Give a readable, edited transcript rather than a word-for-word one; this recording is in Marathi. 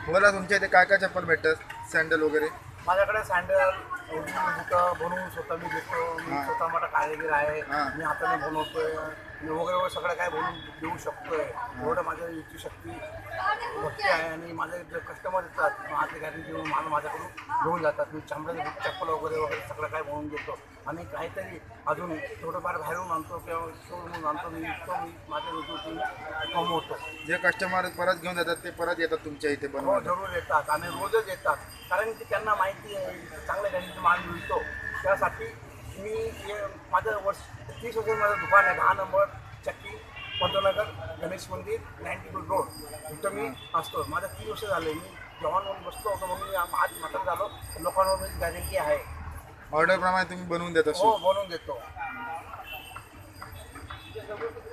बोला तुमच्या इथे काय काय चप्पल भेटतात सँडल वगैरे? माझ्याकडे सँडल बुटं बनवून स्वतः मी देतो. मी हां स्वतः मोठा कारागीर आहे. हां मी हाताने बनवतोय वगैरे वगैरे सगळं काय बनवून देऊ शकतोय. हां एवढं माझ्या इच्छू शक्ती भक्ती आहे. आणि माझे जे कस्टमर येतात माझे गॅरंटी घेऊन माझ्याकडून घेऊन जातात. मी चांगलं चप्पल वगैरे वगैरे सगळं काय बनवून देतो. आणि काहीतरी अजून थोडंफार बाहेरून आणतो किंवा शोरूमून आणतो. मी इतकं मी माझ्या रोजी कमवतो. जे कस्टमर परत घेऊन जातात ते परत येतात तुमच्या इथे हो बनवायला? जरूर येतात आणि रोजच येतात. कारण की त्यांना माहिती आहे चांगल्या गॅरंटी माल मिळतो. त्यासाठी मी माझं 30 वर्ष माझं दुकान आहे. 10 नंबर चक्की पंतनगर गणेश मंदिर 92 रोड इथं मी असतो. माझं 30 वर्ष झाले. मी जवान म्हणून बसतो होतो म्हणून मी आज म्हातार झालो. लोकांवर मी गॅरंटी आहे. ऑर्डरप्रमाणे तुम्ही बनवून देता हो शूज? बनवून देतो.